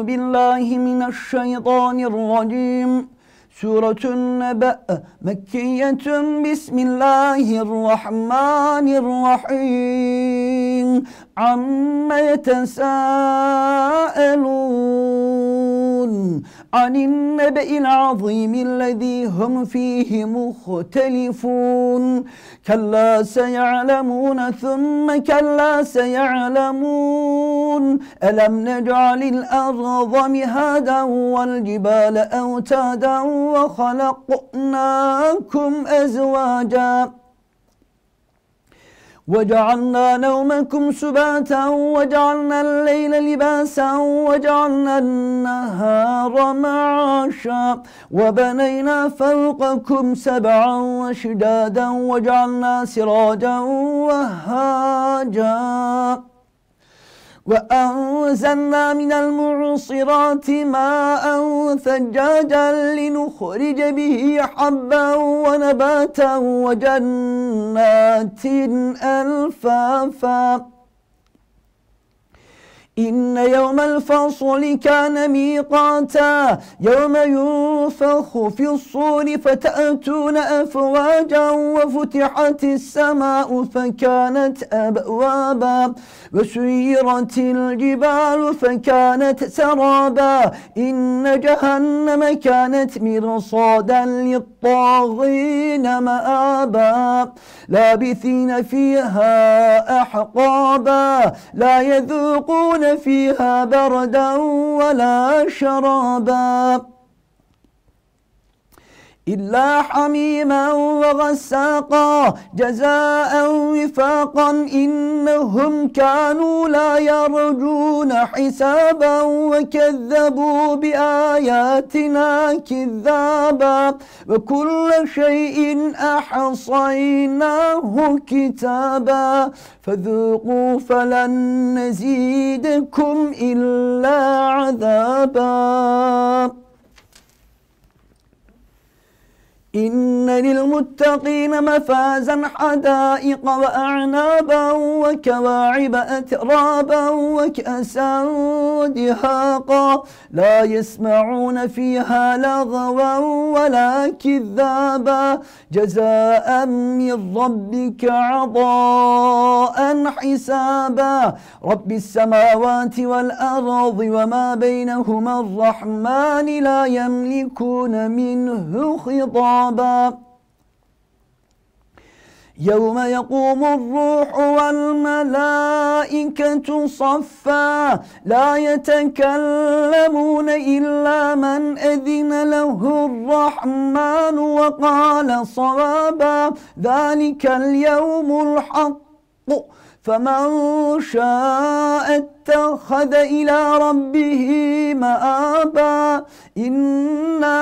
بالله من الشيطان الرجيم. سورة النبأ مكية. بسم الله الرحمن الرحيم. عما يتساءلون عن النبأ العظيم الذي هم فيه مختلفون. كلا سيعلمون ثم كلا سيعلمون. ألم نجعل الأرض مهادا والجبال أوتادا وخلقناكم أزواجا وجعلنا نومكم سباتا وجعلنا الليل لباسا وجعلنا النهار معاشا وبنينا فوقكم سبعا وشدادا وجعلنا سراجا وهاجا وأنزلنا من المعصرات ماء ثجاجا لنخرج به حبا ونباتا وجنات ألفافا. إن يوم الفصل كان ميقاتا يوم ينفخ في الصور فتأتون أفواجا وفتحت السماء فكانت أبوابا وسيرت الجبال فكانت سرابا. إن جهنم كانت مرصادا للطاغين مآبا لابثين فيها أحقابا لا يذوقون فيها بردا ولا شرابا إلا حميما وغساقا جزاء وفاقا. إنهم كانوا لا يرجون حسابا وكذبوا بآياتنا كذابا وكل شيء أحصيناه كتابا فذوقوا فلن نزيدكم إلا عذابا. إن للمتقين مفازا حدائق وأعنابا وكواعب أترابا وكأسا دهاقا لا يسمعون فيها لغوا ولا كذابا جزاء من ربك عطاء حسابا. رب السماوات والأرض وما بينهما الرحمن لا يملكون منه خطابا. يوم يقوم الروح والملائكة صفا لا يتكلمون إلا من أذن له الرحمن وقال صوابا. ذلك اليوم الحق فمن شاء اتخذ إلى ربه مآبا. إنا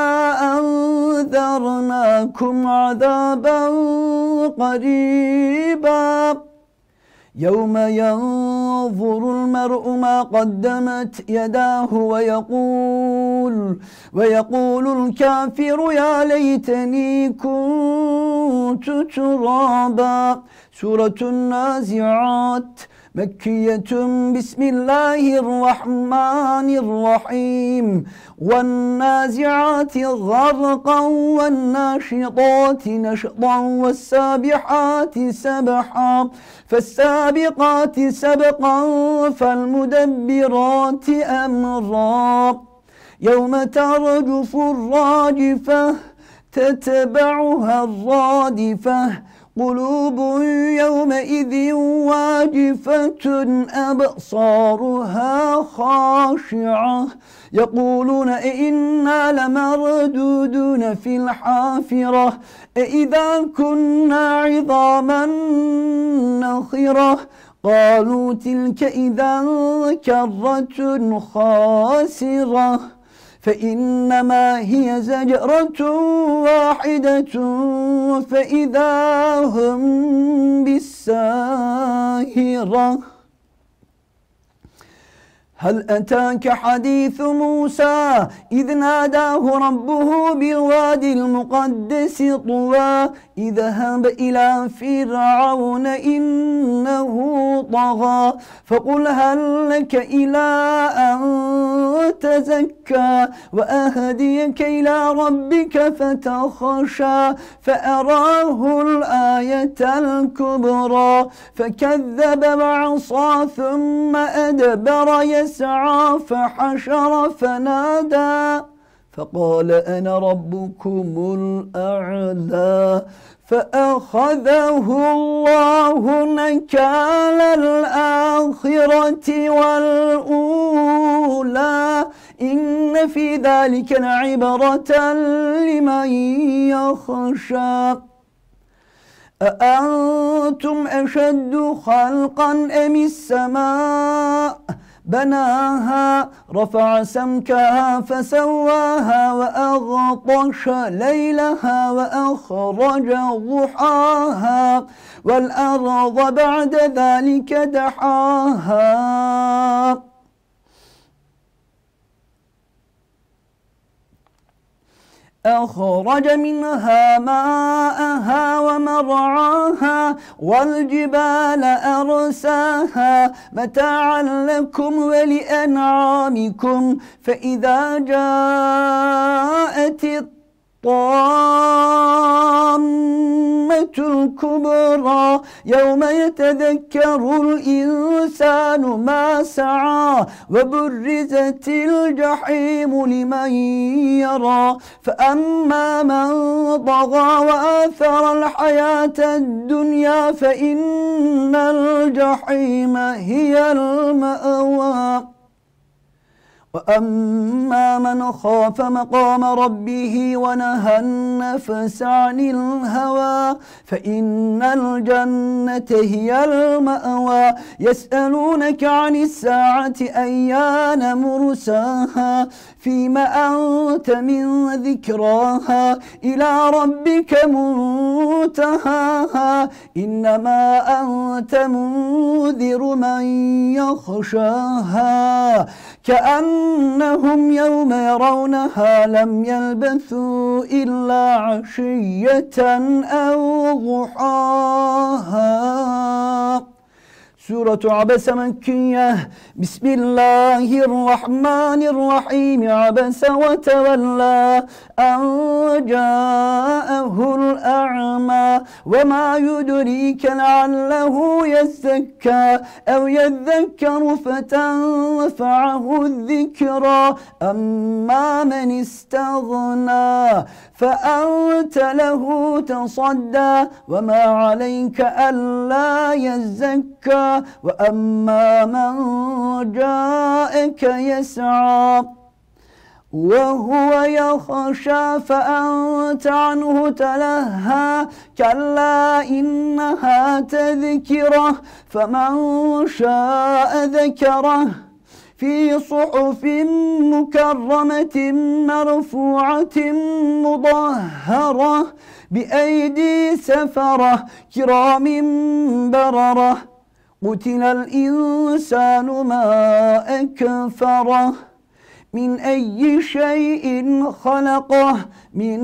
أنذرناكم عذابا قريبا يوم ينظر المرء ما قدمت يداه ويقول الكافر يا ليتني كنت ترابا. سورة النازعات مكية. بسم الله الرحمن الرحيم. والنازعات غرقا والناشطات نشطا والسابحات سبحا فالسابقات سبقا فالمدبرات أمرا. يوم ترجف الراجفة تتبعها الرادفة قلوب يومئذ واجفة أبصارها خاشعة يقولون إنا لمردودون في الحافرة إذا كنا عظاما نخرة قالوا تلك إذا كرة خاسرة فإنما هي زجرة واحدة فإذا هم بالساهرة. هل أتاك حديث موسى إذ ناداه ربه بالوادي المقدس طوى اذهب إلى فرعون إنه طغى فقل هل لك إلى أن تزكى وأهديك إلى ربك فتخشى فأراه الآية الكبرى فكذب وعصى ثم أدبر يسعى فحشر فنادى فقال أنا ربكم الأعلى فأخذه الله نكال الآخرة والأولى إن في ذلك لعبرة لمن يخشى أأنتم أشد خلقا أم السماء بناها رفع سمكها فسواها وأغطش ليلها وأخرج ضحاها والأرض بعد ذلك دحاها أخرج منها ماءها ومرعاها والجبال أرساها متاعا لكم ولأنعامكم فإذا جاءت الطامة الكبرى يوم يتذكر الإنسان ما سعى وبرزت الجحيم لمن يرى فأما من طغى وآثر الحياة الدنيا فإن الجحيم هي المأوى وأما من خاف مقام ربه ونهى النفس عن الهوى فإن الجنة هي المأوى يسألونك عن الساعة أيان مرساها فيما أنت من ذكراها إلى ربك منتهاها إنما أنت منذر من يخشاها كأنهم يوم يرونها لم يلبثوا إلا عشية أو ضحاها سورة عبس مكية بسم الله الرحمن الرحيم عبس وتولى أن جاءه الأعمى وما يدريك لعله يزكى أو يذكر فتنفعه الذكرى أما من استغنى فأنت له تصدى وما عليك ألا يزكى وأما من جاءك يسعى وهو يخشى فأنت عنه تلهى كلا إنها تذكرة فمن شاء ذكره في صحف مكرمة مرفوعة مطهرة بأيدي سفرة كرام بررة قتل الإنسان ما أكفره من أي شيء خلقه من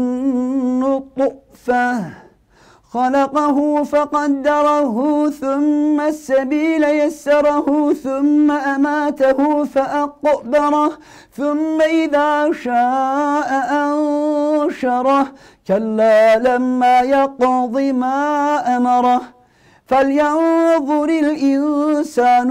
نطفة خلقه فقدره ثم السبيل يسره ثم أماته فأقبره ثم إذا شاء أنشره كلا لما يقض ما أمره فلينظر الإنسان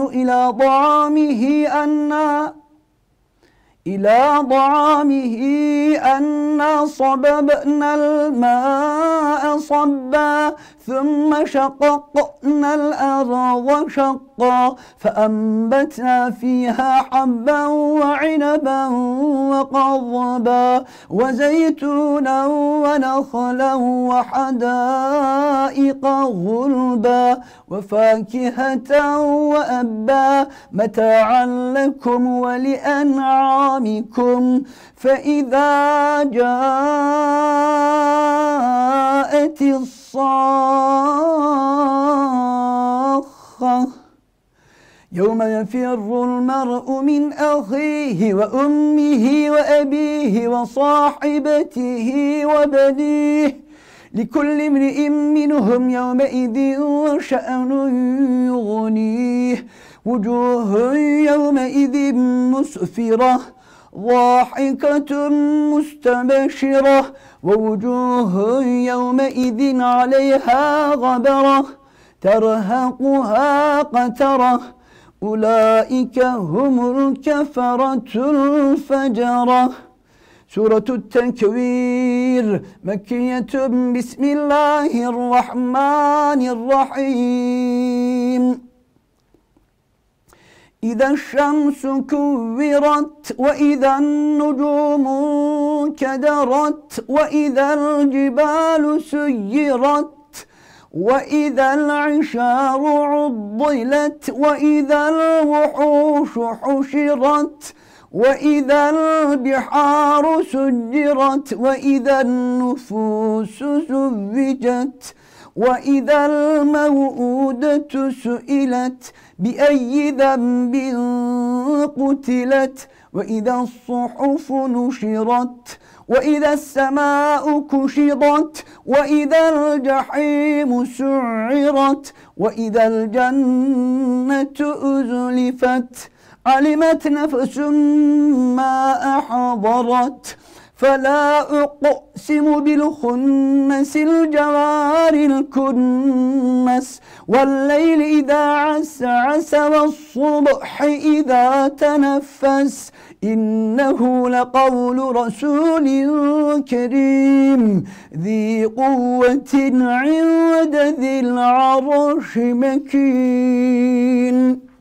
إلى طعامه أنا صببنا الماء صبا ثم شققنا الأرض شقا فأنبتنا فيها حبا وعنبا وقضبا وزيتونا ونخلا وحدائق غلبا وفاكهة وأبا متاعا لكم ولأنعامكم فإذا جاءت الصاخة يوم يفر المرء من أخيه وأمه وأبيه وصاحبته وبنيه لكل امرئ منهم يومئذ شأن يغنيه وجوه يومئذ مسفرة ضاحكة مستبشرة ووجوه يومئذ عليها غبرة ترهقها قترة أولئك هم الكفرة الفجرة. سورة التكوير مكية. بسم الله الرحمن الرحيم. إذا الشمس كورت وإذا النجوم كدرت وإذا الجبال سيرت وإذا العشار عضلت وإذا الوحوش حشرت وإذا البحار سجرت وإذا النفوس زوجت وإذا الموءودة سئلت بأي ذنب قتلت وإذا الصحف نشرت وإذا السماء كشطت وإذا الجحيم سعرت وإذا الجنة أزلفت علمت نفس ما أحضرت فلا أقسم بالخنس الجوار الكنس والليل إذا عسعس والصبح إذا تنفس إنه لقول رسول كريم ذي قوة عند ذي العرش مكين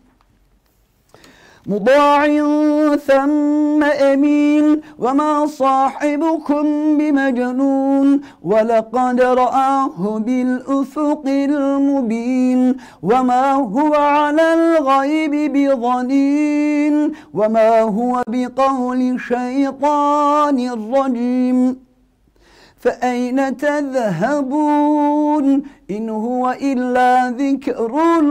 مطاع ثم أمين وما صاحبكم بمجنون ولقد رآه بالأفق المبين وما هو على الغيب بضنين وما هو بقول شيطان رجيم فأين تذهبون إن هو إلا ذكر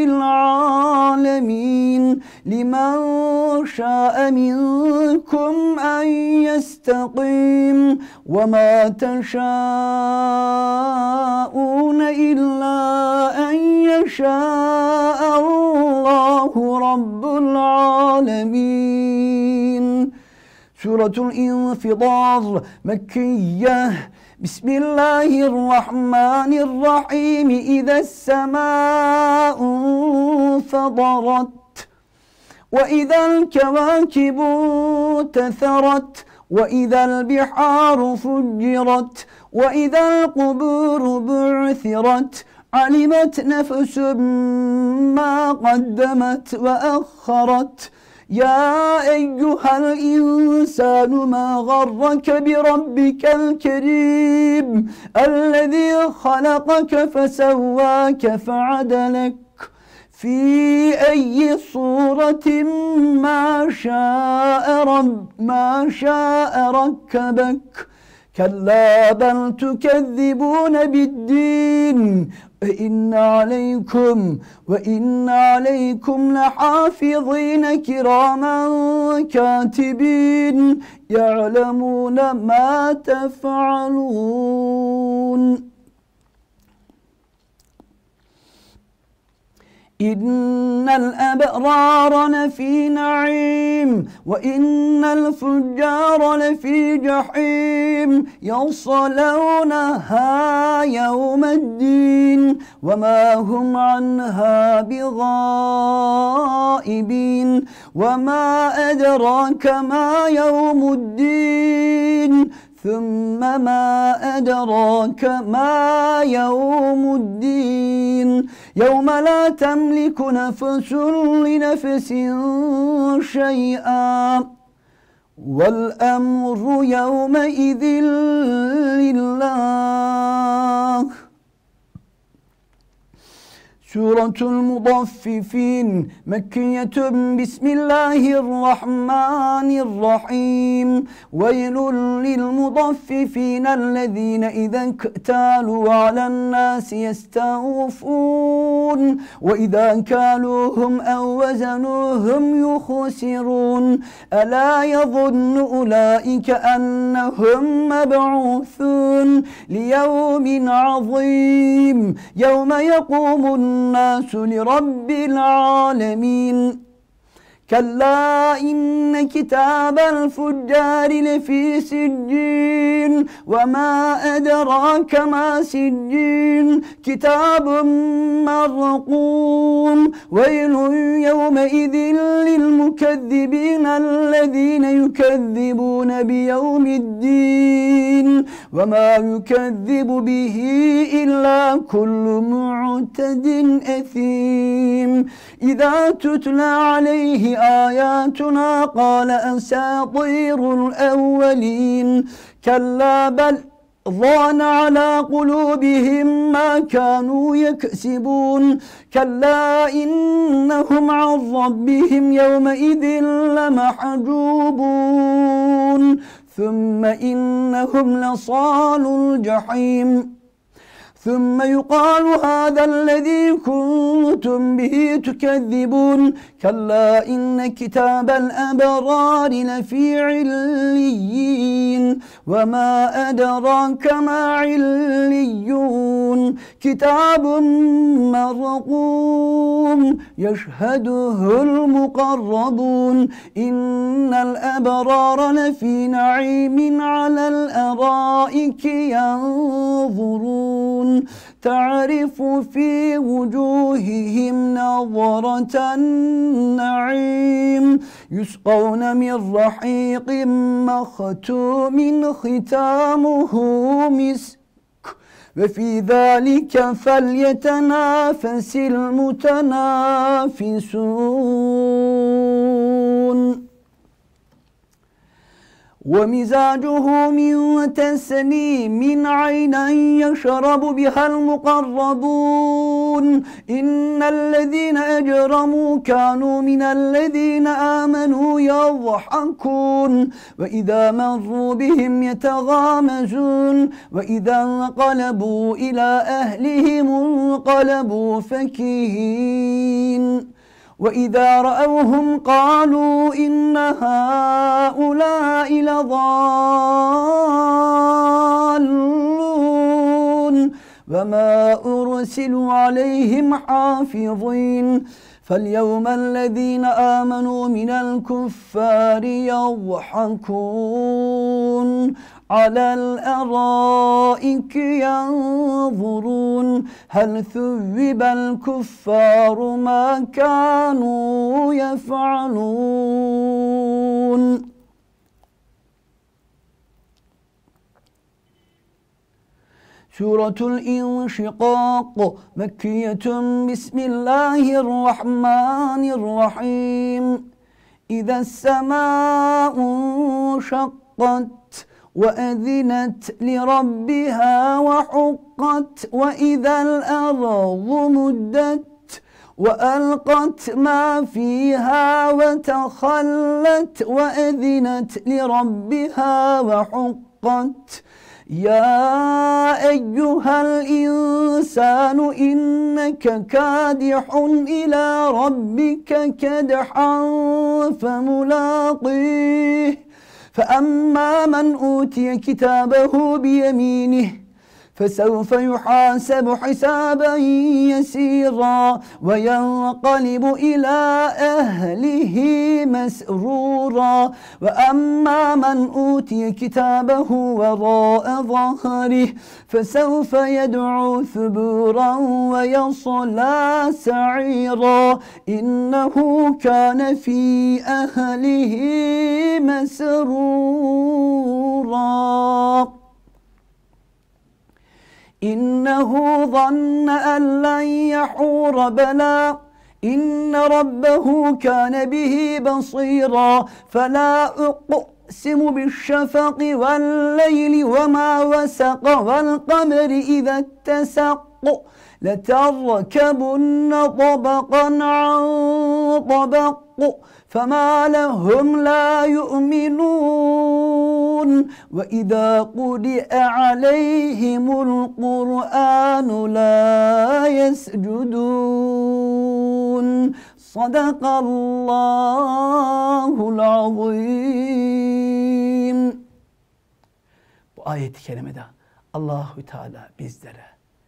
للعالمين لمن شاء منكم أن يستقيم وما تشاءون إلا أن يشاء الله رب العالمين. سورة الانفطار مكية. بسم الله الرحمن الرحيم. إذا السماء انفطرت وإذا الكواكب انتثرت وإذا البحار فجرت وإذا القبور بعثرت علمت نفس ما قدمت وأخرت يا أيها الإنسان ما غرك بربك الكريم الذي خلقك فسواك فعدلك في أي صورة ما شاء ركبك كلا بل تكذبون بالدين وإن عليكم لحافظين كراما كاتبين يعلمون ما تفعلون. إن الأبرار لفي نعيم وإن الفجار لفي جحيم يصلونها يوم الدين وما هم عنها بغائبين وما أدراك ما يوم الدين ثم ما أدراك ما يوم الدين يوم لا تملك نفس لنفس شيئا والأمر يومئذ لله. سورة المطففين مكية بسم الله الرحمن الرحيم ويل للمطففين الذين إذا اكتالوا على الناس يستوفون وإذا كالوهم أو وزنوهم يخسرون ألا يظن أولئك أنهم مبعوثون ليوم عظيم يوم يقوم الناس لرب العالمين كلا إن كتاب الفجار لفي سجين وما أدراك ما سجين كتاب مرقوم ويل يومئذ للمكذبين الذين يكذبون بيوم الدين وما يكذب به إلا كل معتد أثيم إذا تتلى عليه آياتنا قال أساطير الأولين كلا بل ضان على قلوبهم ما كانوا يكسبون كلا إنهم عن ربهم يومئذ لمحجوبون ثم إنهم لصالو الجحيم ثم يقال هذا الذي كنتم به تكذبون كلا إن كتاب الأبرار لفي عليين وما أدراك ما عليون كتاب مرقوم يشهده المقربون إن الأبرار لفي نعيم على الأرائك ينظرون تعرف في وجوههم نظرة النعيم يسقون من رحيق مختوم ختامه مسك وفي ذلك فليتنافس المتنافسون ومزاجه من تسنيم عينا يشرب بها المقربون إن الذين أجرموا كانوا من الذين آمنوا يضحكون وإذا مروا بهم يتغامزون وإذا انقلبوا إلى أهلهم انقلبوا فكهين وإذا رأوهم قالوا إن هؤلاء لضالون وما أرسلوا عليهم حافظين فاليوم الذين آمنوا من الكفار يضحكون على الأرائك ينظرون هل ثوب الكفار ما كانوا يفعلون سورة الإنشقاق مكية بسم الله الرحمن الرحيم إذا السماء انشقت وأذنت لربها وحقت وإذا الأرض مدت وألقت ما فيها وتخلت وأذنت لربها وحقت يا أيها الإنسان إنك كادح إلى ربك كدحا فملاقيه فأما من أوتي كتابه بيمينه فسوف يحاسب حسابا يسيرا وينقلب إلى أهله مسرورا وأما من أوتي كتابه وراء ظهره فسوف يدعو ثبورا ويصلى سعيرا إنه كان في أهله مسرورا إنه ظن أن لن يحور بلى إن ربه كان به بصيرا فلا أقسم بالشفق والليل وما وسق والقمر إذا اتسق لَتَرْكَبُنَّ طَبَقًا عَنْ طَبَقٍ فَمَا لَهُمْ لَا يُؤْمِنُونَ وَإِذَا قُرِئَ عَلَيْهِمُ الْقُرْآنُ لَا يَسْجُدُونَ Sadakallahul azim. Bu ayet-i kerimede Allahu Teala bizlere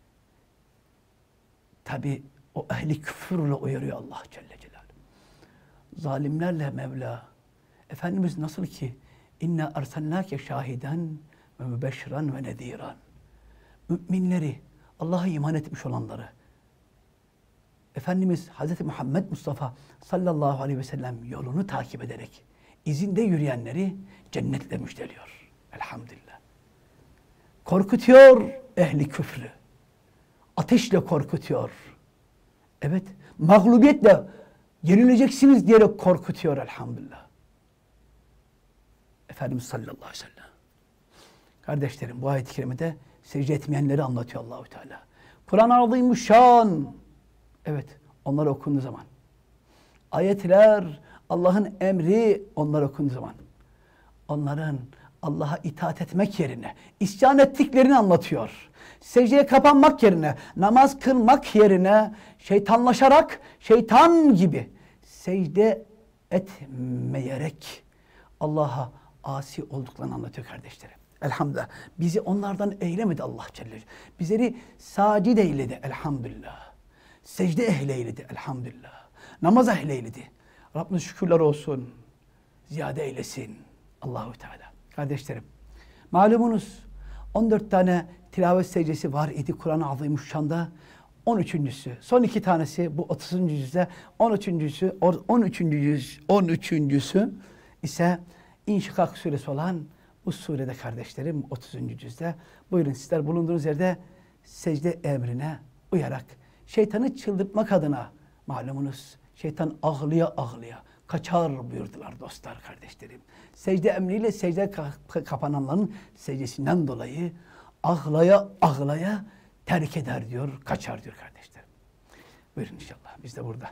tabi o ehli küfürle uyarıyor Allah Celle Celaluhu. Zalimlerle Mevla Efendimiz nasıl ki inna arsalnake şahiden ve mübeşşiran ve nediran. Müminleri, Allah'a iman etmiş olanları Efendimiz Hz. Muhammed Mustafa sallallahu aleyhi ve sellem yolunu takip ederek izinde yürüyenleri cennetle müjdeliyor. Elhamdülillah. Korkutuyor ehli küfrü. Ateşle korkutuyor. Evet, mağlubiyetle yenileceksiniz diyerek korkutuyor elhamdülillah. Efendimiz sallallahu aleyhi ve sellem. Kardeşlerim bu ayet-i kerimede secde etmeyenleri anlatıyor Allah-u Teala. Kur'an-ı Azimüşşan. Evet, onlar okunduğu zaman. Ayetler, Allah'ın emri onlar okunduğu zaman. Onların Allah'a itaat etmek yerine isyan ettiklerini anlatıyor. Secdeye kapanmak yerine, namaz kılmak yerine şeytanlaşarak, şeytan gibi secde etmeyerek Allah'a asi olduklarını anlatıyor kardeşlerim. Elhamdülillah. Bizi onlardan eylemedi Allah Celle Celaluhu. Bizleri sacid eyledi elhamdülillah. Secde ehleyledi elhamdülillah. Namaz ehleyledi. Rabbimiz şükürler olsun. Ziyade eylesin Allahu Teala. Kardeşlerim, malumunuz 14 tane tilavet secdesi var idi Kur'an-ı Azimüşşan'da. 13.'sü, son 2 tanesi bu 30. yüzde, 13.'sü ise İnşikak suresi olan bu surede kardeşlerim 30. yüzde. Buyurun sizler bulunduğunuz yerde secde emrine uyarak şeytanı çıldırtmak adına malumunuz şeytan ağlıya ağlıya kaçar buyurdular dostlar kardeşlerim. Secde emriyle secde kapananların secdesinden dolayı ağlaya ağlaya terk eder diyor, kaçar diyor kardeşlerim. Buyurun inşallah biz de burada.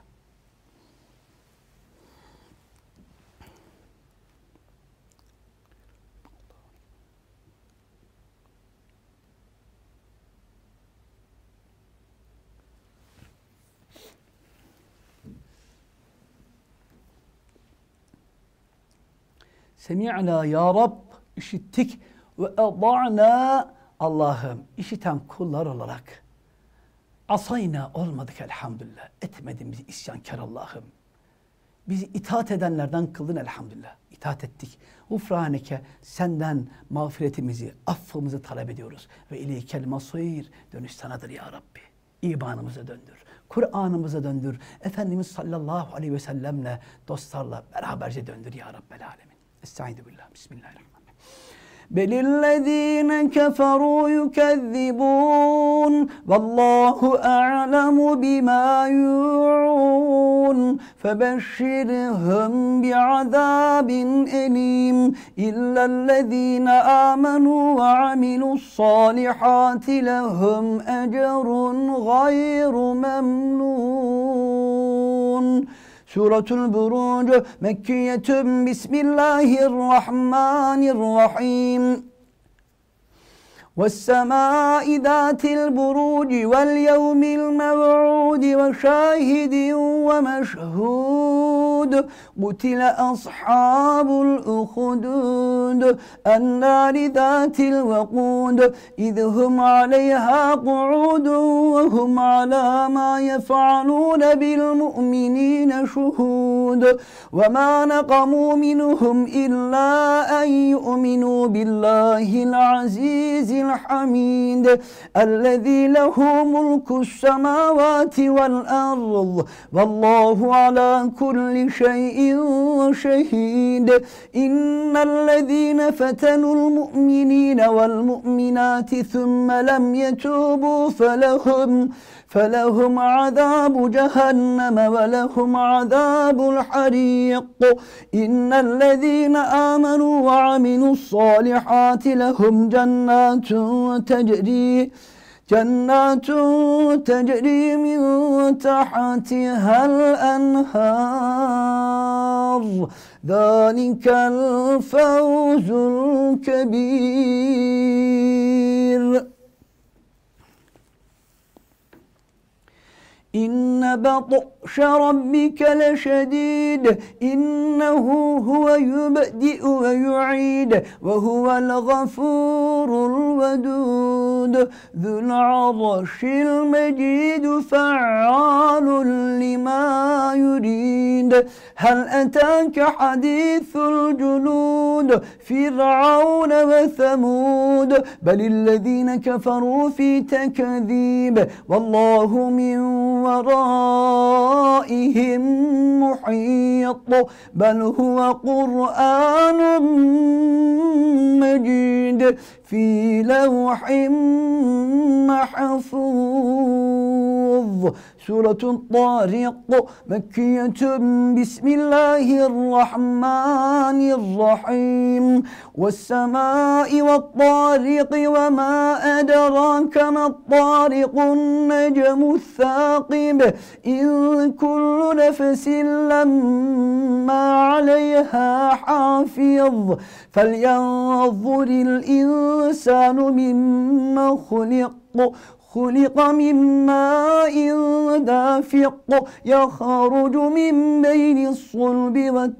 Semi'na ya Rab, işittik ve eda'na Allah'ım işiten kullar olarak asayna olmadık elhamdülillah. Etmedin bizi isyankar Allah'ım. Bizi itaat edenlerden kıldın elhamdülillah. İtaat ettik. Ufraneke senden mağfiretimizi, affımızı talep ediyoruz. Ve ileykel masir dönüş sanadır ya Rabbi. İmanımıza döndür. Kur'an'ımıza döndür. Efendimiz sallallahu aleyhi ve sellemle dostlarla beraberce döndür ya Rabbel alemin. Estaizu billah. Bismillahirrahmanirrahim. Belillezine keferu yukezzibun vallahu a'lemu bima yu'un febeşşirhum bi'azabin elim illellezine amenu ve amilussâlihâti lehum ecrun gayru memnun. Suratul Buruc Mekkiyetun Bismillahirrahmanirrahim. وَالسَّمَاءِ ذَاتِ الْبُرُوجِ وَالْيَوْمِ الْمَوْعُودِ وَشَاهِدٍ وَمَشْهُودٍ قُتِلَ أَصْحَابُ الْأُخْدُودِ النَّارِ ذَاتِ الْوَقُودِ إِذْ هُمْ عَلَيْهَا قُعُودٌ وَهُمْ عَلَى مَا يَفْعَلُونَ بِالْمُؤْمِنِينَ شُهُودٌ وَمَا نَقَمُوا مِنْهُمْ إِلَّا أَنْ يُؤْمِنُوا بِاللَّهِ الْعَزِيزِ الحميد الذي له ملك السماوات والأرض والله على كل شيء شهيد إن الذين فتنوا المؤمنين والمؤمنات ثم لم يتوبوا فلهم عذاب جهنم ولهم عذاب الحريق إن الذين آمنوا وعملوا الصالحات لهم جنات جنات تجري من تحتها الأنهار ذلك الفوز الكبير إن بطش ربك لشديد إنه هو يبدئ ويعيد وهو الغفور الودود ذو العرش المجيد فعال لما يريد هل أتاك حديث الجنود فرعون وثمود بل الذين كفروا في تكذيب والله من ورائهم محيط بل هو قرآن مجيد في لوح محفوظ سورة الطارق مكية بسم الله الرحمن الرحيم والسماء والطارق وما أدراك ما الطارق النجم الثاقب إن كل نفس لما عليها حافظ فلينظر الإنسان مما خلق من ماء دافق يخرج من بين الصلب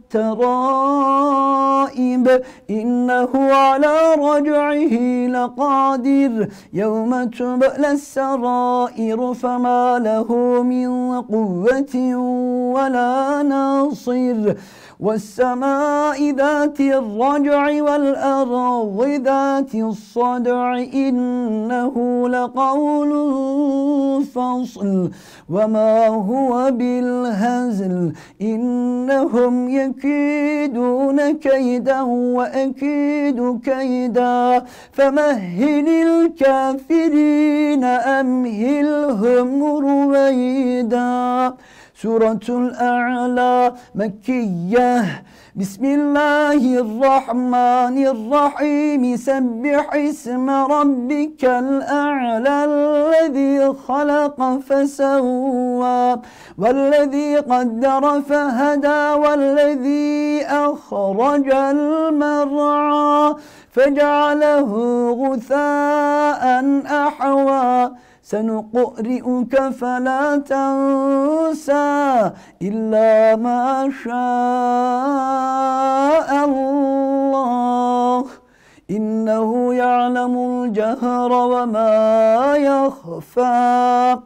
والترائب إنه على رجعه لقادر يوم تبلى السرائر فما له من قوة ولا ناصر والسماء ذات الرجع والأرض ذات الصدع إنه لقول فصل وما هو بالهزل إنهم يكيدون كيدا وأكيد كيدا فمهل الكافرين أمهلهم رويدا سورة الأعلى مكية بسم الله الرحمن الرحيم سبح اسم ربك الأعلى الذي خلق فسوى والذي قدر فهدى والذي أخرج المرعى فجعله غثاء أحوى سنقرئك فلا تنسى إلا ما شاء الله إنه يعلم الجهر وما يخفى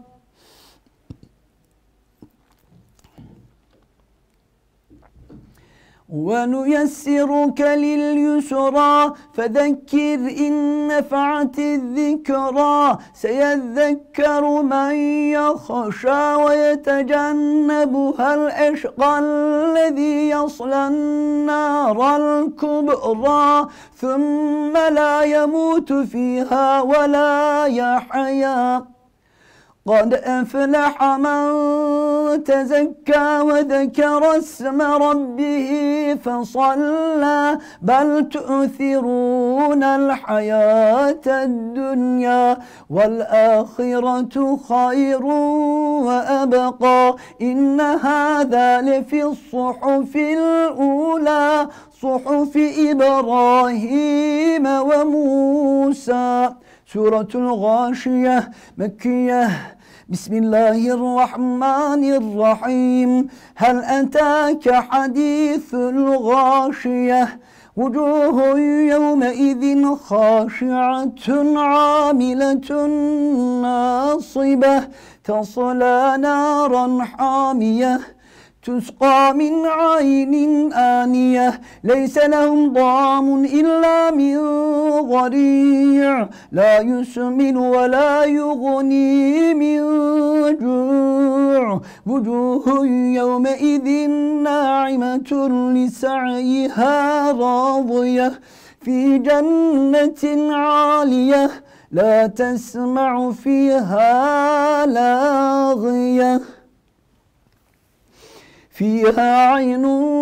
ونيسرك لليسرى فذكر إن نفعت الذكرى سيذكر من يخشى ويتجنبها الأشقى الذي يصلى النار الكبرى ثم لا يموت فيها ولا يحيا قد أفلح من تزكى وذكر اسم ربه فصلى بل تؤثرون الحياة الدنيا والآخرة خير وأبقى إن هذا لفي الصحف الأولى صحف إبراهيم وموسى سورة الغاشية مكية بسم الله الرحمن الرحيم هل أتاك حديث الغاشية وجوه يومئذ خاشعة عاملة ناصبة تصلى نارا حامية تسقى من عين آنية ليس لهم طعام إلا من ضريع لا يسمن ولا يغني من جوع وجوه يومئذ ناعمة لسعيها راضية في جنة عالية لا تسمع فيها لاغية فيها عين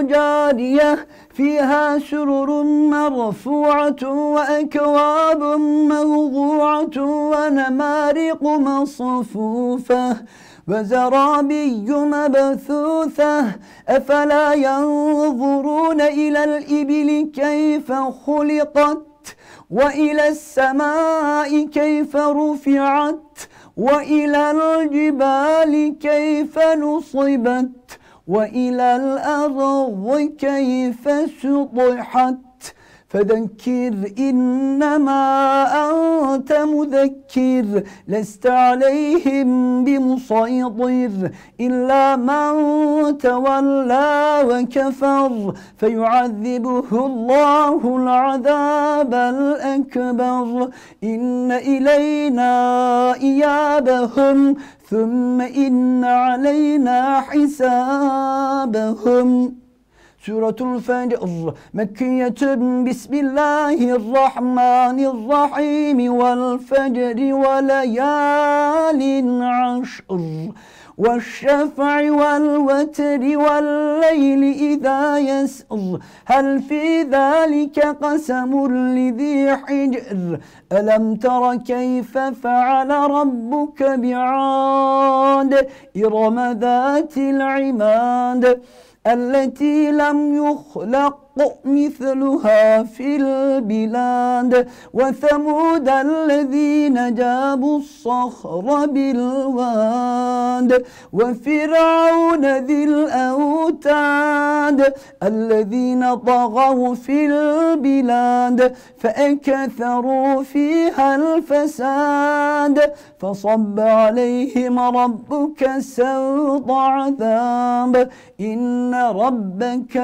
جارية فيها سرر مرفوعة وأكواب موضوعة ونمارق مصفوفة وزرابي مبثوثة أفلا ينظرون إلى الإبل كيف خلقت وإلى السماء كيف رفعت وإلى الجبال كيف نصبت وإلى الأرض كيف سطحت فذكر إنما أنت مذكر لست عليهم بمسيطر إلا من تولى وكفر فيعذبه الله العذاب الأكبر إن إلينا إيابهم ثم إن علينا حسابهم. سورة الفجر مكية بسم الله الرحمن الرحيم والفجر وليال عشر والشفع والوتر والليل إذا يسر هل في ذلك قسم لذي حجر ألم تر كيف فعل ربك بعاد إرم ذات العماد التي لم يخلق مثلها في البلاد وثمود الذين جابوا الصخر بالواد وفرعون ذي الأوتاد الذين طغوا في البلاد فأكثروا فيها الفساد فصب عليهم ربك سوط عذاب إن ربك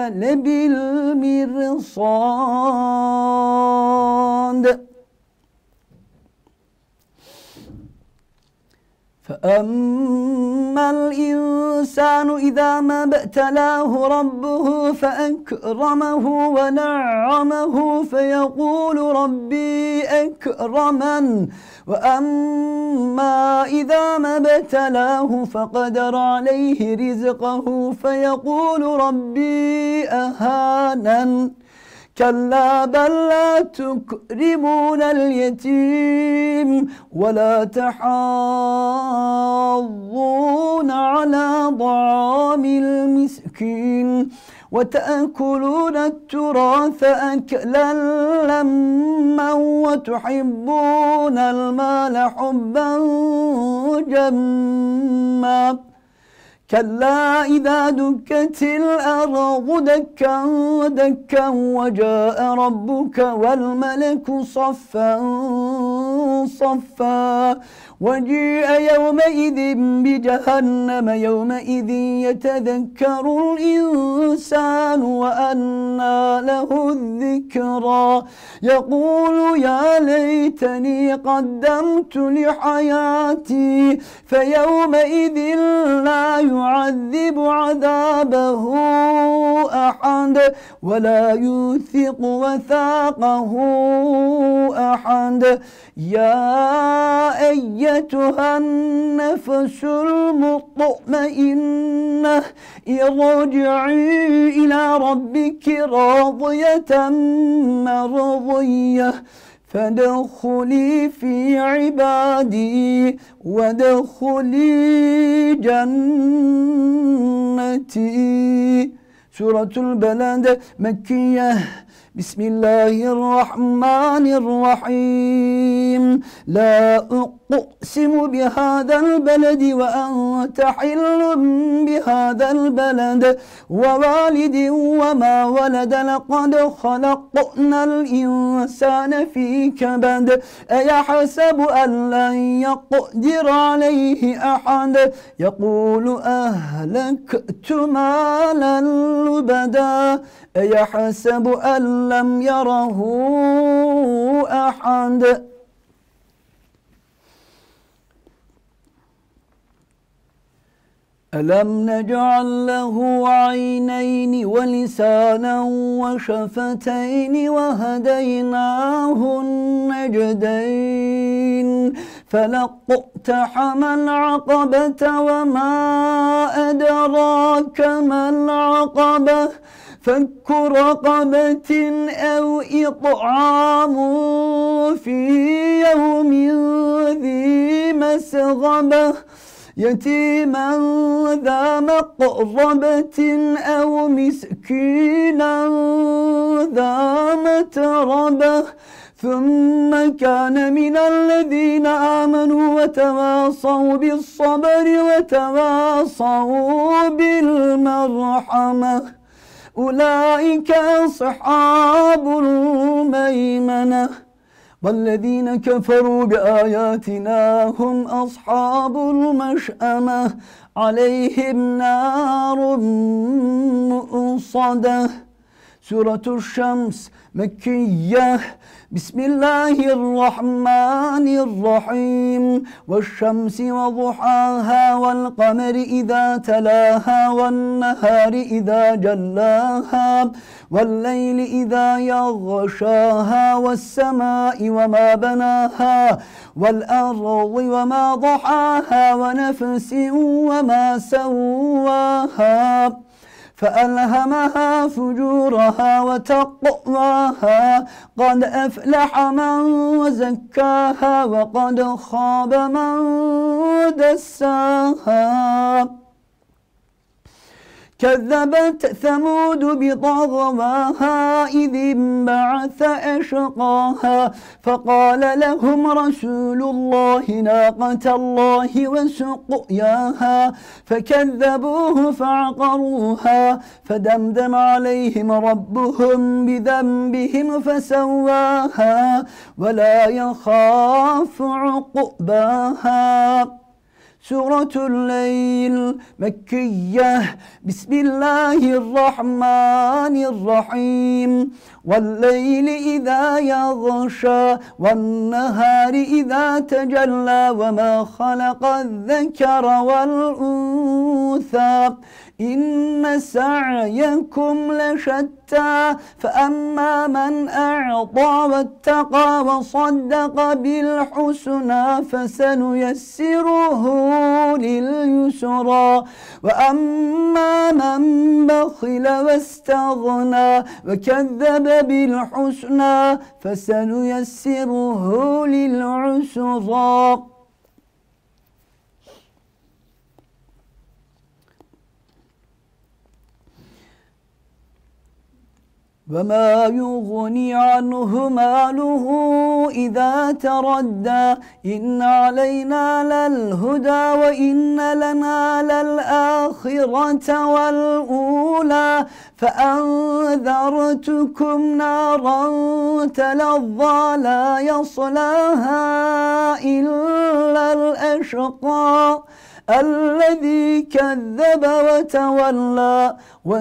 لبالمرصاد فأما الإنسان إذا ما ابتلاه ربه فأكرمه ونعمه فيقول ربي أكرمن وأما إذا ما ابتلاه فقدر عليه رزقه فيقول ربي أهانن كلا بل لا تكرمون اليتيم ولا تحاضون على طعام المسكين وتأكلون التراث أكلا لما وتحبون المال حبا جما كلا إذا دكت الأرض دكا دكا وجاء ربك والملك صفا صفا وجيء يومئذ بجهنم يومئذ يتذكر الإنسان وأنى له الذكرى يقول يا ليتني قدمت لحياتي فيومئذ لا يعذب عذابه أحد ولا يوثق وثاقه أحد يا أيتها النفس المطمئنة ارجعي إلى ربك راضية مرضية فادخلي في عبادي وادخلي جنتي. سورة البلد مكية. بسم الله الرحمن الرحيم. لا أقسم بهذا البلد وأنت حل بهذا البلد ووالد وما ولد لقد خلقنا الإنسان في كبد أيحسب أن لن يقدر عليه أحد يقول أهلكت مالا لبدا أيحسب أن لم يره أحد. ألم نجعل له عينين ولسانا وشفتين وهديناه النجدين فلاقتحم العقبة وما أدراك ما العقبة فك رقبة أو إطعام في يوم ذي مسغبة يتيما ذا مقربة أو مسكينا ذا متربة ثم كان من الذين آمنوا وتواصوا بالصبر وتواصوا بالمرحمة أولئك أصحاب الميمنة والذين كفروا بآياتنا هم أصحاب المشأمة عليهم نار مؤصدة. سورة الشمس مكية. بسم الله الرحمن الرحيم والشمس وضحاها والقمر إذا تلاها والنهار إذا جلاها والليل إذا يغشاها والسماء وما بناها والأرض وما ضحاها ونفس وما سواها فألهمها فجورها وتقواها قد أفلح من زكاها وقد خاب من دساها كذبت ثمود بطغواها إذ انبعث أشقاها فقال لهم رسول الله ناقة الله وسقياها فكذبوه فعقروها فدمدم عليهم ربهم بذنبهم فسواها ولا يخاف عقباها. سورة الليل مكية. بسم الله الرحمن الرحيم والليل إذا يغشى والنهار إذا تجلى وما خلق الذكر والأنثى إن سعيكم لشتى فأما من أعطى واتقى وصدق بالحسنى فسنيسره لليسرى وأما من بخل واستغنى وكذب بالحسنى فسنيسره للعسرى. وما يغني عنه ماله إذا تردى إن علينا للهدى وإن لنا للآخرة والأولى فأنذرتكم نارا تلظى لا يصلاها إلا الأشقى الذي كذب وتولى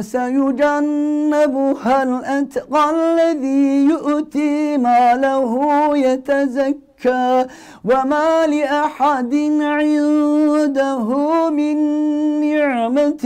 وسيجنبها الأتقى الذي يؤتي ماله يتزكى وما لأحد عنده من نعمة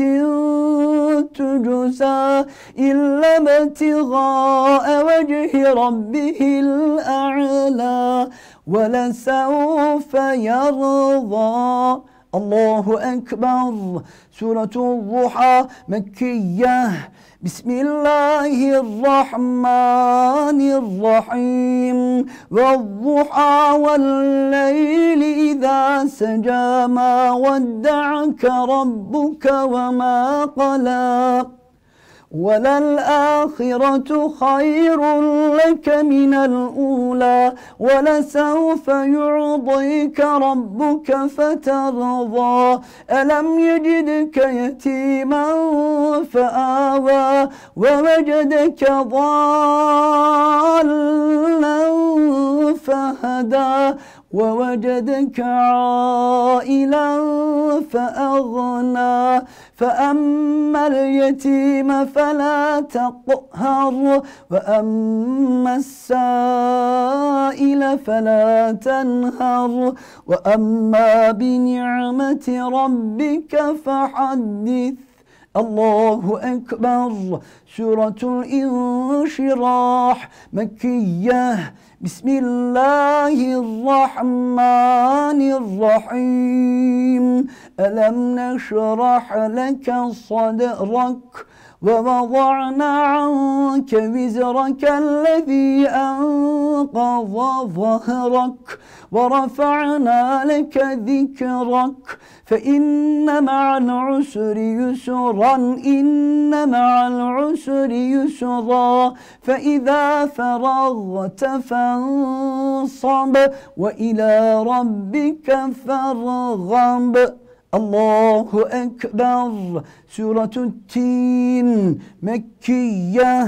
تجزى إلا ابتغاء وجه ربه الأعلى ولسوف يرضى. الله أكبر. سورة الضحى مكية. بسم الله الرحمن الرحيم والضحى والليل إذا سجى ما ودعك ربك وما قلى وللآخرة خير لك من الأولى ولسوف يعطيك ربك فترضى ألم يجدك يتيما فآوى ووجدك ضالا فهدى ووجدك عائلا فأغنى فأما اليتيم فلا تقهر وأما السائل فلا تنهر وأما بنعمة ربك فحدث. الله أكبر. سورة الانشراح مكية. بسم الله الرحمن الرحيم ألم نشرح لك صدرك ووضعنا عنك وزرك الذي أنقض ظهرك ورفعنا لك ذكرك فإن مع العسر يسرا إن مع العسر يسرا فإذا فرغت فانصب وإلى ربك فارغب. الله أكبر. سورة التين مكية.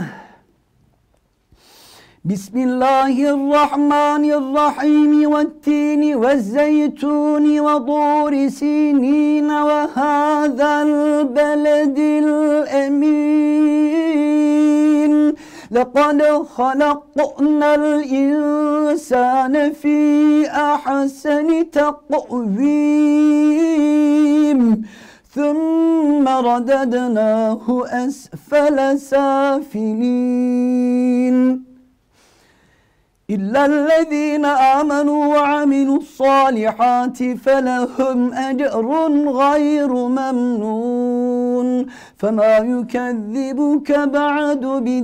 بسم الله الرحمن الرحيم والتين والزيتون وطور سينين وهذا البلد الأمين لقد خلقنا الإنسان في أحسن تقويم ثم رددناه أسفل سافلين إلا الذين آمنوا وعملوا الصالحات فلهم أجر غير ممنون فما يكذبك بعد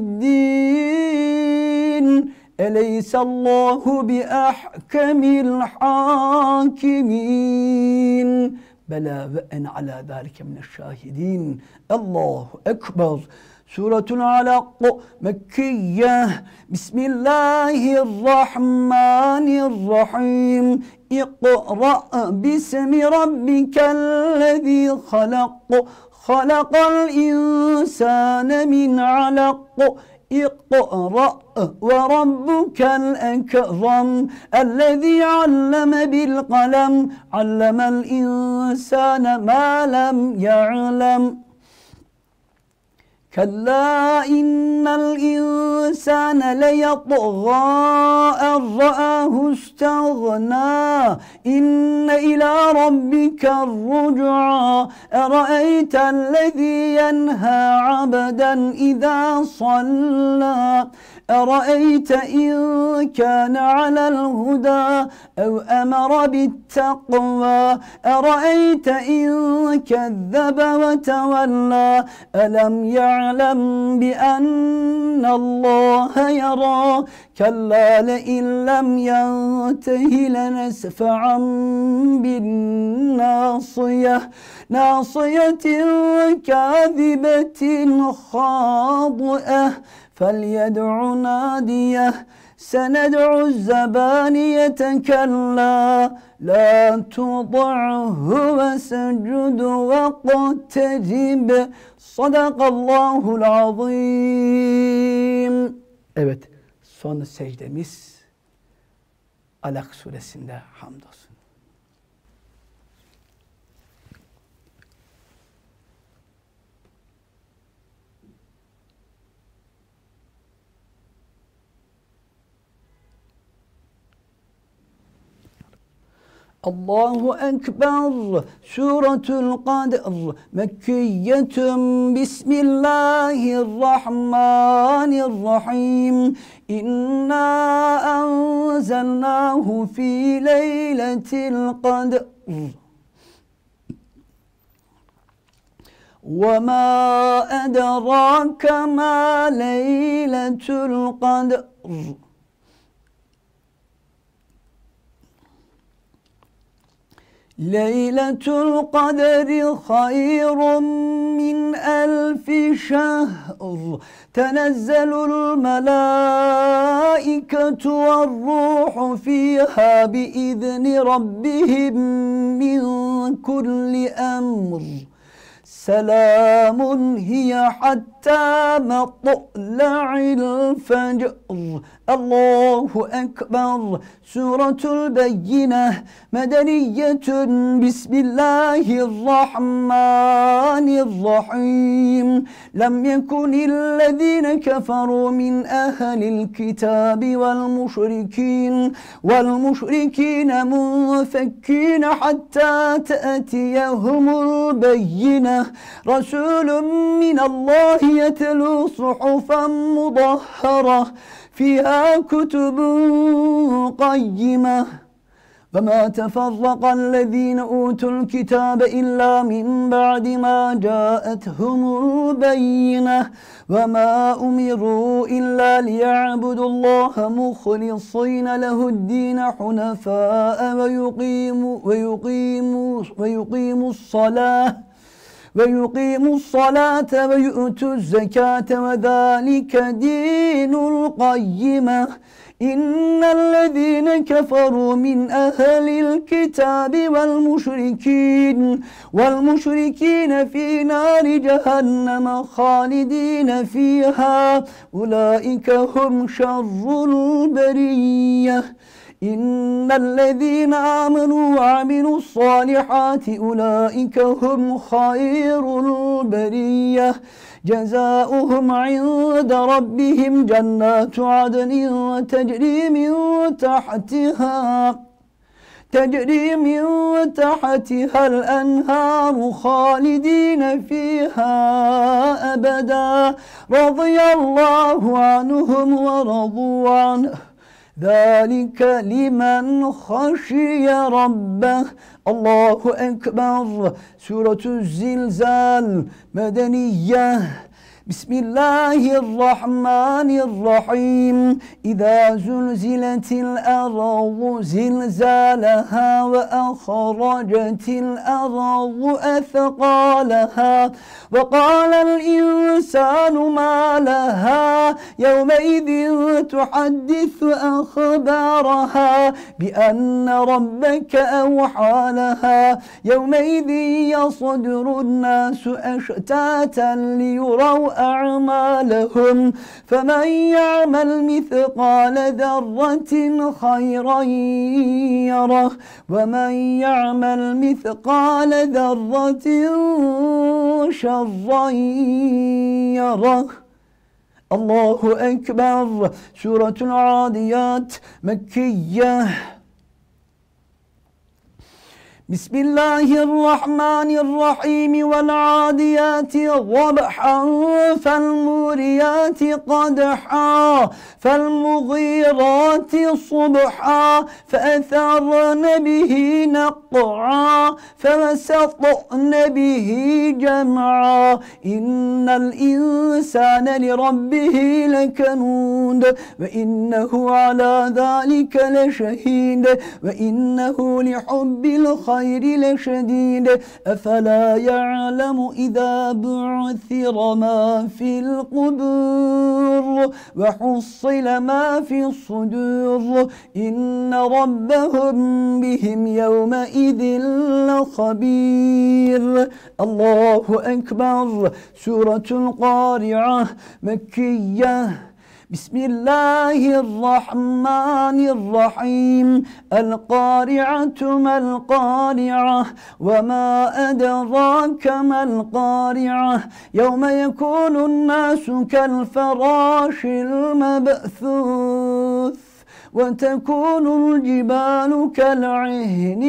بالدين أليس الله بأحكم الحاكمين بلى وأن على ذلك من الشاهدين. الله أكبر. سورة العلق مكية. بسم الله الرحمن الرحيم اقرأ باسم ربك الذي خلق خلق الإنسان من علق اقرأ وربك الأكرم الذي علم بالقلم علم الإنسان ما لم يعلم كلا إن الإنسان ليطغى أن رآه استغنى إن إلى ربك الرجعى أرأيت الذي ينهى عبدا إذا صلى أرأيت إن كان على الهدى أو أمر بالتقوى أرأيت إن كذب وتولى ألم يعلم بأن الله يرى كلا لئن لم ينته لنسفعا بالناصية ناصية كاذبة خاطئة فليدع ناديه سندع الزبانية كلا لا تطعه واسجد واقترب. Sadakallahul azim. Evet, son secdemiz Alak suresinde hamdolsun. Allahu Ekber. Suratul Kadr Mekkiyetun. Bismillahirrahmanirrahim. İnna enzelnahu fi leyletil kadr. وَمَا أَدْرَاكَ مَا لَيْلَةُ الْقَدْرِ لَيْلَةُ الْقَدْرِ خَيْرٌ مِّنْ أَلْفِ شَهْرٍ تَنَزَّلُ الْمَلَائِكَةُ وَالرُّوحُ فِيهَا بِإِذْنِ رَبِّهِمْ مِنْ كُلِّ أَمْرٍ سلام هي حتى مطلع الفجر. الله أكبر. سورة البينة مدنية. بسم الله الرحمن الرحيم. لم يكن الذين كفروا من أهل الكتاب والمشركين منفكين حتى تأتيهم البينة رسول من الله يتلو صحفا مطهرة فيها كتب قيمة وما تفرق الذين أوتوا الكتاب إلا من بعد ما جاءتهم البينة وما أمروا إلا ليعبدوا الله مخلصين له الدين حنفاء ويقيموا الصلاة ويؤتوا الزكاة وذلك دين القيمة إن الذين كفروا من أهل الكتاب والمشركين في نار جهنم خالدين فيها أولئك هم شر البرية إن الذين آمنوا وعملوا الصالحات أولئك هم خير البرية جزاؤهم عند ربهم جنات عدن تجري من تحتها الأنهار خالدين فيها أبدا رضي الله عنهم ورضوا عنه ذلك لمن خشي ربه. الله أكبر. سورة الزلزال مدنية. بسم الله الرحمن الرحيم. إذا زلزلت الأرض زلزالها وأخرجت الأرض أثقالها وقال الإنسان ما لها يومئذ تحدث أخبارها بأن ربك أوحى لها يومئذ يصدر الناس أشتاتا ليروا أعمالهم فمن يعمل مثقال ذرة خيرا يره ومن يعمل مثقال ذرة شرا يره. الله أكبر. سورة العاديات مكية. بسم الله الرحمن الرحيم والعاديات ضبحا فالموريات قدحا فالمغيرات صبحا فأثرن به نقعا فوسطن به جمعا إن الإنسان لربه لكنود وإنه على ذلك لشهيد وإنه لحب الخير لشديد أفلا يعلم إذا بعثر ما في القبور وحصل ما في الصدور إن ربهم بهم يومئذ لخبير. الله أكبر. سورة القارعة مكية. بسم الله الرحمن الرحيم. القارعة ما القارعة وما أدراك ما القارعة يوم يكون الناس كالفراش المبثوث وتكون الجبال كالعهن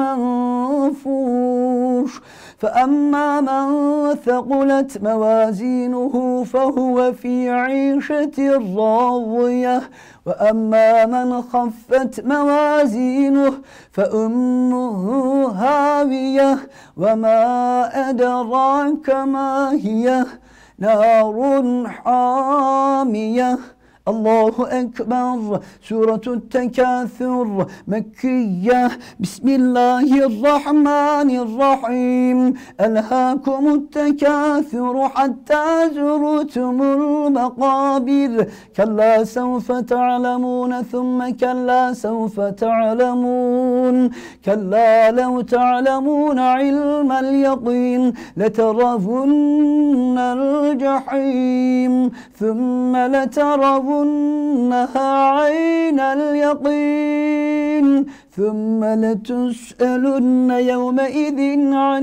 المنفوش فأما من ثقلت موازينه فهو في عيشة راضية وأما من خفت موازينه فأمه هاوية وما أدراك ما هي نار حامية. الله أكبر. سورة التكاثر مكية. بسم الله الرحمن الرحيم. ألهاكم التكاثر حتى زرتم المقابر كلا سوف تعلمون ثم كلا سوف تعلمون كلا لو تعلمون علم اليقين لترون الجحيم ثم لترونها عين اليقين ثم لتسألن يومئذ عن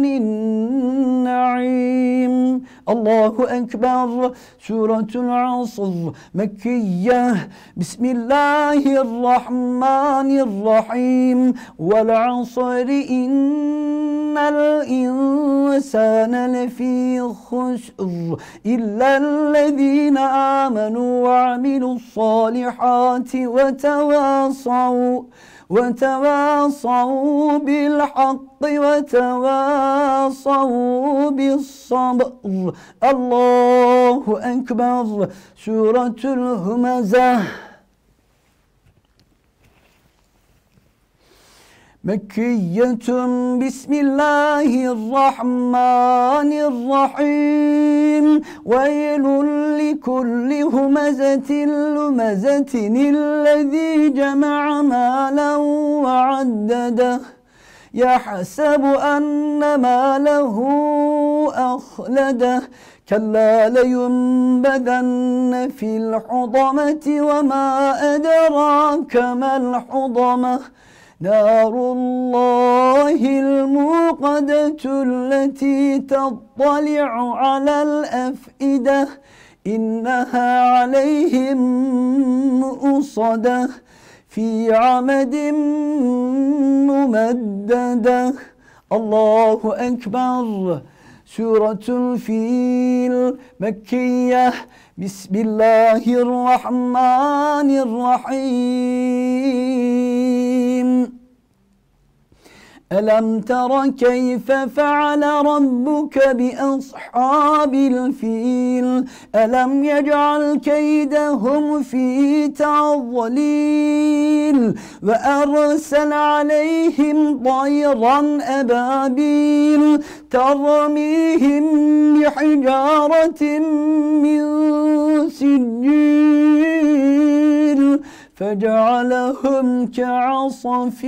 النعيم. الله أكبر. سورة العصر مكية. بسم الله الرحمن الرحيم. والعصر إن الإنسان لفي خسر إلا الذين آمنوا وعملوا الصالحات وتواصوا بالحق وتواصوا بالصبر. الله أكبر. سورة الهمزة مكية. بسم الله الرحمن الرحيم. ويل لكل همزة لمزة الذي جمع مالا وعدده يحسب أن ماله أخلده كلا لينبذن في الحطمة وما أدراك ما الحطمة نار الله الموقدة التي تطلع على الأفئدة إنها عليهم مؤصدة في عمد ممددة. الله أكبر. سورة الفيل مكية. بسم الله الرحمن الرحيم. ألم تر كيف فعل ربك بأصحاب الفيل ألم يجعل كيدهم في تضليل وأرسل عليهم طيرا أبابيل ترميهم بحجارة من سجيل فجعلهم كعصف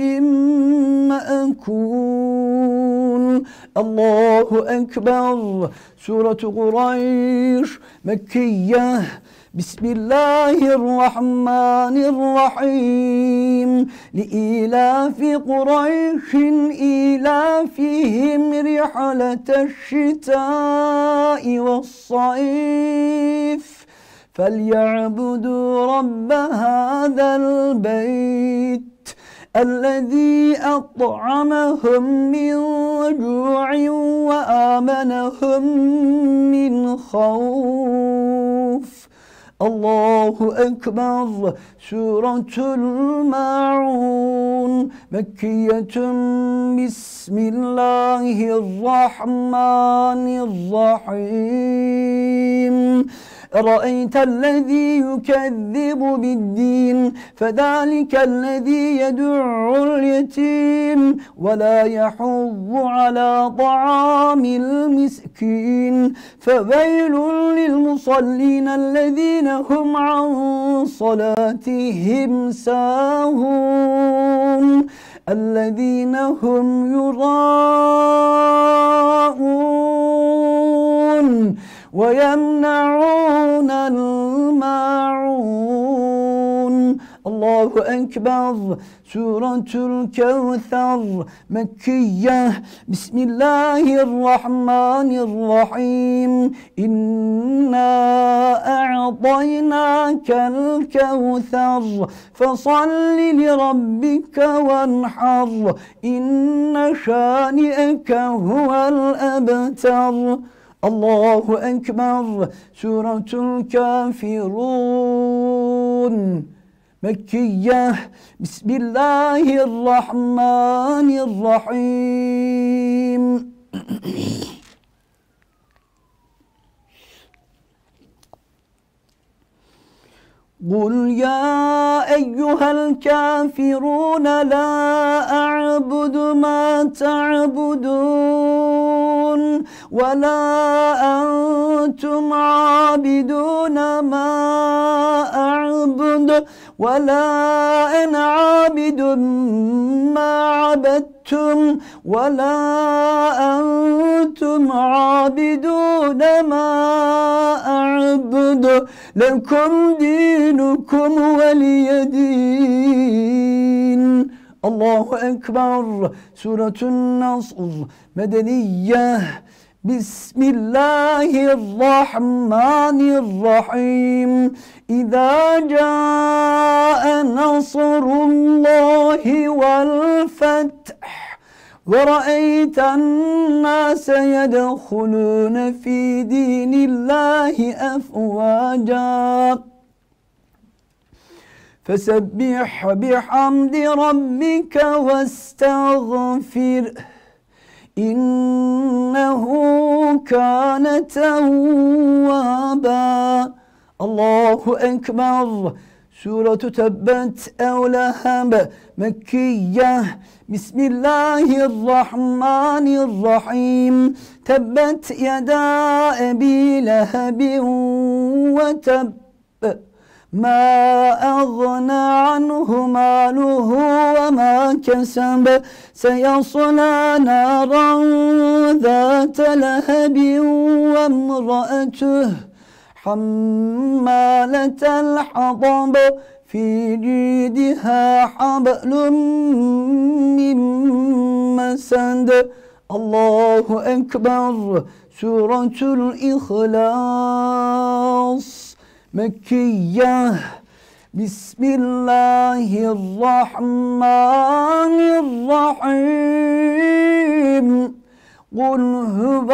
مأكول. الله أكبر. سورة قريش مكية. بسم الله الرحمن الرحيم. لإيلاف قريش إيلافهم رحلة الشتاء والصيف فليعبدوا رب هذا البيت الذي أطعمهم من جوع وآمنهم من خوف. الله أكبر. سورة الماعون مكية. بسم الله الرحمن الرحيم. رأيت الذي يكذب بالدين فذلك الذي يدع اليتيم ولا يحض على طعام المسكين فويل للمصلين الذين هم عن صلاتهم ساهون الذين هم يراءون ويمنعون الماعون. الله أكبر. سورة الكوثر مكية. بسم الله الرحمن الرحيم. إنا أعطيناك الكوثر فصل لربك وانحر إن شانئك هو الأبتر. الله أكبر. سورة الكافرون مكية. بسم الله الرحمن الرحيم. قل يا أيها الكافرون لا أعبد ما تعبدون ولا أنتم عابدون ما أعبد ولا أنا عابد ما عبدتم ولا أنتم عابدون ما أعبد لكم دينكم ولي دين. الله أكبر. سورة النصر مدنية. بسم الله الرحمن الرحيم. إذا جاء نصر الله والفتح ورأيت الناس يدخلون في دين الله أفواجا فسبح بحمد ربك واستغفر إنه كان توابا. الله أكبر. سورة تبت أو لهب مكية. بسم الله الرحمن الرحيم. تبت يدا أبي لهب وتب ما أغنى عنه ماله وما كسب سيصلى نارا ذات لهب وامرأته حمالة الحطب في جيدها حبل من مسد. الله أكبر. سورة الإخلاص مكية. بسم الله الرحمن الرحيم. قل هو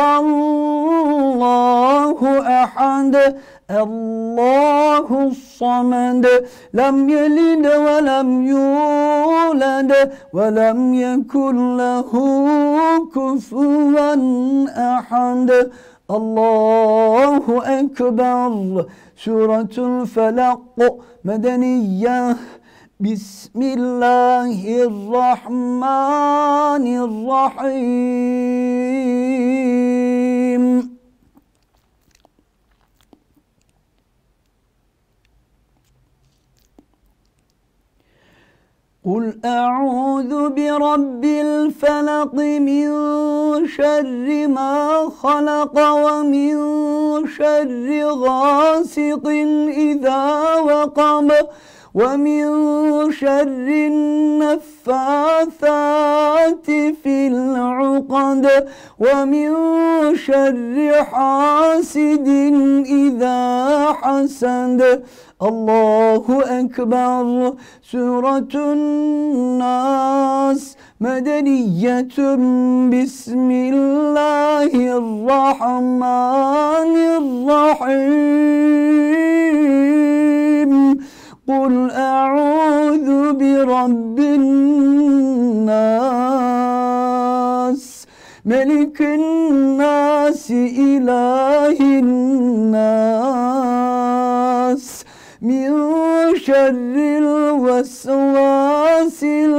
الله أحد الله الصمد لم يلد ولم يولد ولم يكن له كفوا أحد. الله أكبر. سورة الفلق مدنية. بسم الله الرحمن الرحيم. قل أعوذ برب الفلق من شر ما خلق ومن شر غاسق إذا وقب ومن شر النفاثات في العقد ومن شر حاسد إذا حسد. الله أكبر. سورة الناس مدنية. بسم الله الرحمن الرحيم. قل أعوذ برب الناس ملك الناس إله الناس من شر الوسواس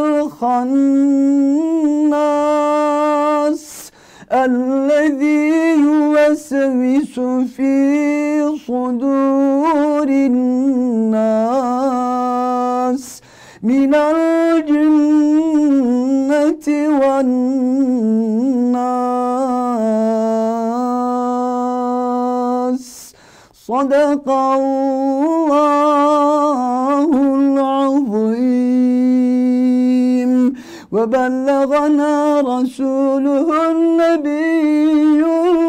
الخناس الذي يوسوس في صدور الناس من الجنة والناس. صدق الله العظيم. وبلغنا رسوله النبي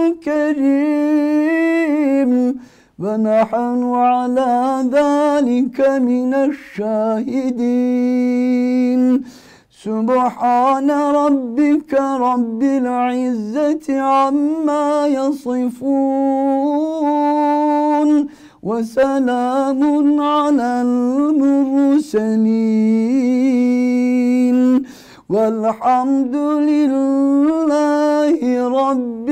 الكريم ونحن على ذلك من الشاهدين. سبحان ربك رب العزة عما يصفون وسلام على المرسلين والحمد لله رب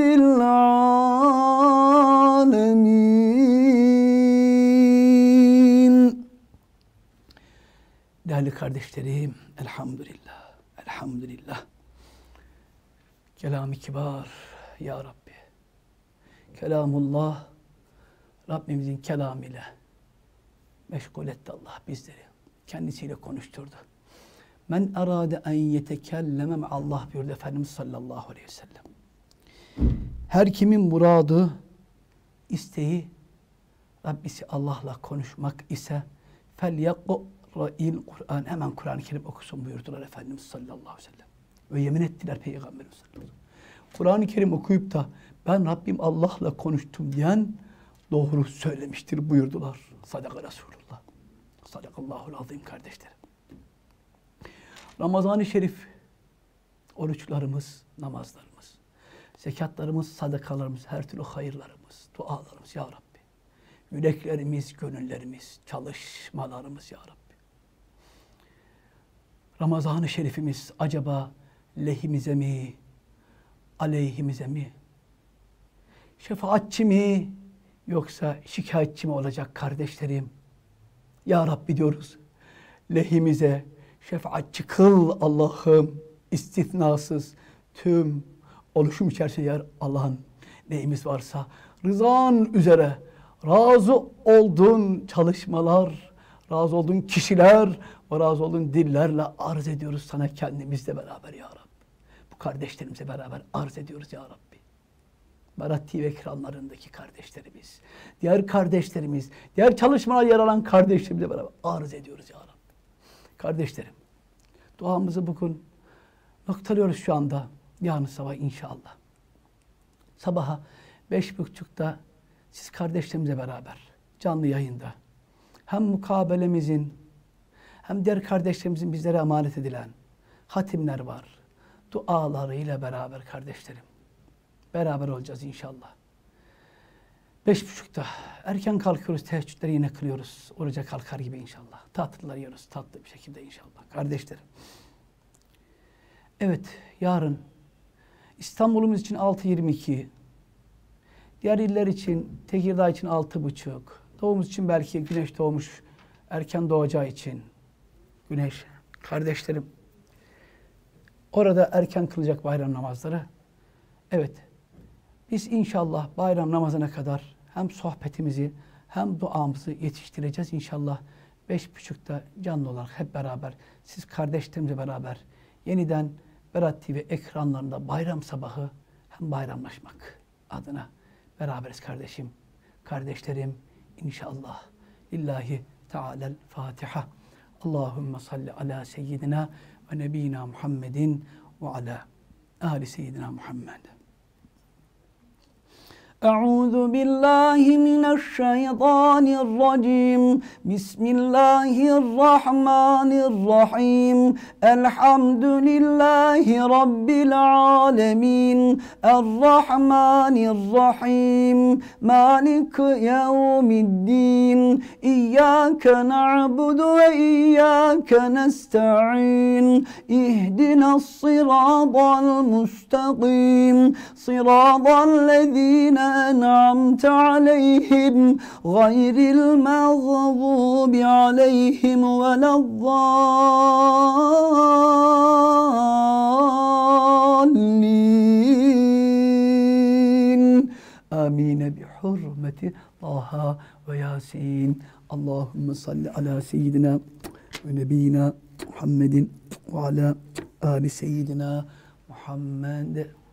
العالمين. Değerli kardeşlerim, elhamdülillah, elhamdülillah. Kelam-ı kibar ya Rabbi. Kelamullah, Rabbimizin kelamıyla meşgul etti Allah bizleri. Kendisiyle konuşturdu. Men arade en yetekelleme Allah buyurdu Efendimiz sallallahu aleyhi ve sellem. Her kimin muradı, isteği Rabbisi Allah'la konuşmak ise felyakra'il Kur'an, hemen Kur'an-ı Kerim okusun buyurdular Efendimiz sallallahu aleyhi ve sellem. Ve yemin ettiler Peygamberimiz sallallahu aleyhi ve sellem. Kur'an-ı Kerim okuyup da ben Rabbim Allah'la konuştum diyen doğru söylemiştir buyurdular. Sadaka Resulullah. Sadakallahul azim kardeşlerim. Ramazan-ı Şerif, oruçlarımız, namazlarımız, zekatlarımız, sadakalarımız, her türlü hayırlarımız, dualarımız ya Rabbi. Yüreklerimiz, gönüllerimiz, çalışmalarımız ya Rabbi. Ramazan-ı Şerifimiz acaba lehimize mi, aleyhimize mi? Şefaatçi mi yoksa şikayetçi mi olacak kardeşlerim? Ya Rabbi diyoruz. Lehimize şefaatçi kıl Allah'ım. İstisnasız tüm oluşum içerisinde yer alan neyimiz varsa rızan üzere razı olduğun çalışmalar, razı olduğun kişiler ve razı olduğun dillerle arz ediyoruz sana kendimizle beraber ya Rabbi. Bu kardeşlerimizle beraber arz ediyoruz ya Rabbi. Berat TV ekranlarındaki kardeşlerimiz, diğer kardeşlerimiz, diğer çalışmalar yer alan kardeşlerimizle beraber arz ediyoruz ya Rabbi. Kardeşlerim, duamızı bugün noktalıyoruz şu anda. Yarın sabah inşallah. Sabaha 5.30'da siz kardeşlerimizle beraber canlı yayında hem mukabelemizin hem diğer kardeşlerimizin bizlere emanet edilen hatimler var. Dualarıyla beraber kardeşlerim. Beraber olacağız inşallah. 5.30'da erken kalkıyoruz, teheccüdleri yine kılıyoruz. Oruca kalkar gibi inşallah. Tatlılar yiyoruz, tatlı bir şekilde inşallah. Kardeşlerim. Evet, yarın İstanbul'umuz için 6.22, diğer iller için, Tekirdağ için 6.30, doğumuz için belki güneş doğmuş, erken doğacağı için güneş. Kardeşlerim, orada erken kılacak bayram namazları. Evet, biz inşallah bayram namazına kadar hem sohbetimizi hem duamızı yetiştireceğiz inşallah. 5.30'da canlı olarak hep beraber, siz kardeşlerimizle beraber yeniden Berat TV ekranlarında bayram sabahı hem bayramlaşmak adına beraberiz kardeşim, kardeşlerim inşallah. Lillahi Teala'l Fatiha. Allahümme salli ala seyyidina ve nebiyina Muhammedin ve ala ali seyyidina Muhammed. أعوذ بالله من الشيطان الرجيم بسم الله الرحمن الرحيم الحمد لله رب العالمين الرحمن الرحيم مالك يوم الدين إياك نعبد وإياك نستعين اهدنا الصراط المستقيم صراط الذين أنعمت عليهم غير المغضوب عليهم ولا الضالين آمين بحرمة طه وياسين اللهم صل على سيدنا ونبينا محمد وعلى آل سيدنا محمد